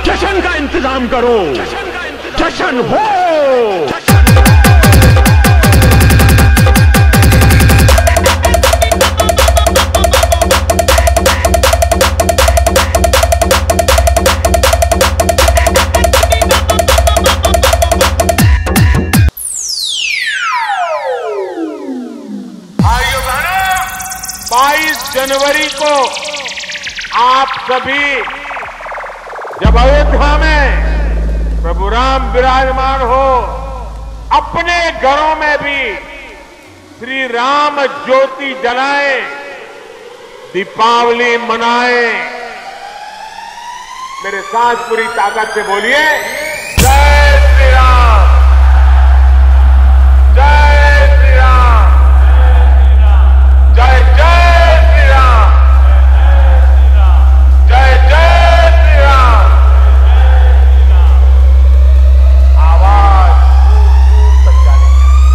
जश्न का इंतजाम करो, जश्न हो। भाइयों बहनों, 22 जनवरी को आप सभी जब अयोध्या में प्रभु राम विराजमान हो, अपने घरों में भी श्री राम ज्योति जलाएं, दीपावली मनाएं। मेरे साथ पूरी ताकत से बोलिए, जय श्री राम, जय श्री राम, जय जय श्री राम, जय जय श्री राम। आवाज दूर तक जाने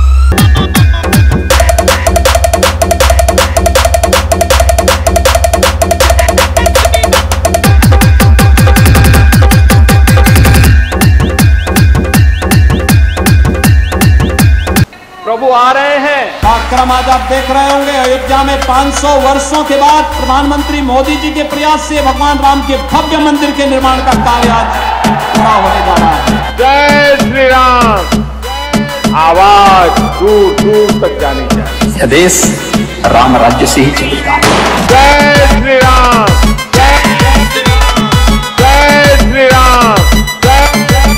प्रभु आ रहे हैं। कार्यक्रम आज आप देख रहे होंगे, अयोध्या में 500 वर्षों के बाद प्रधानमंत्री मोदी जी के प्रयास से भगवान राम के भव्य मंदिर के निर्माण का कार्य आज पूरा होने जा रहा है। जय श्री राम। आवाज दूर दूर तक जानी चाहिए। यह देश राम राज्य से ही चलेगा। जय श्री राम, जय श्री राम, जय श्री राम, जय श्री राम।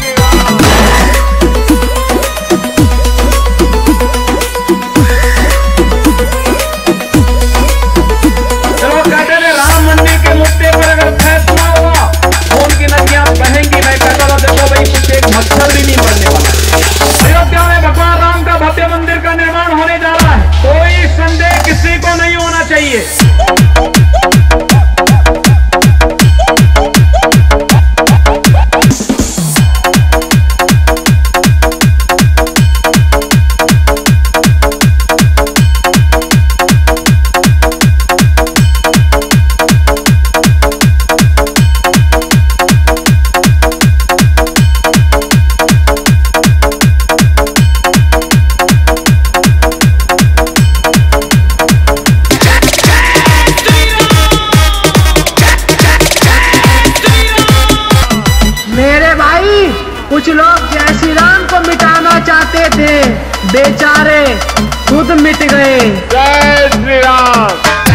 चलो कहते हैं राम मंदिर के मुद्दे पर अगर फैसला हुआ तो उनकी नदियां बहेंगी। मैं कहता था देखो भाई, कुछ एक मच्छर भी नहीं मरने वाला। अयोध्या में भगवान राम का भव्य मंदिर का निर्माण होने जा रहा है, कोई संदेह किसी को नहीं होना चाहिए। मेरे भाई, कुछ लोग जय श्री राम को मिटाना चाहते थे, बेचारे खुद मिट गए। जय श्री राम।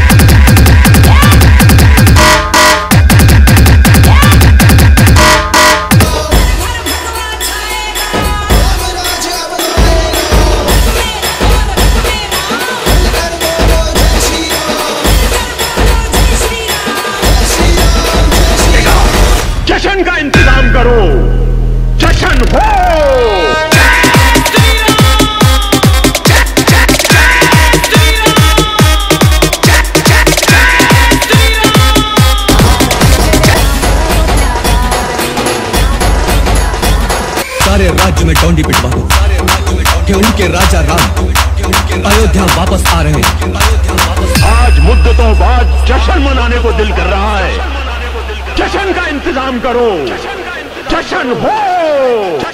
जश्न का इंतजाम करो, जश्न हो। सारे राज्य में डोंडी पिटवा दो कि उनके राजा राम अयोध्या वापस आ रहे हैं। आज मुद्दतों बाद जश्न मनाने को दिल कर रहा है। जश्न का इंतजाम करो, जश्न हो।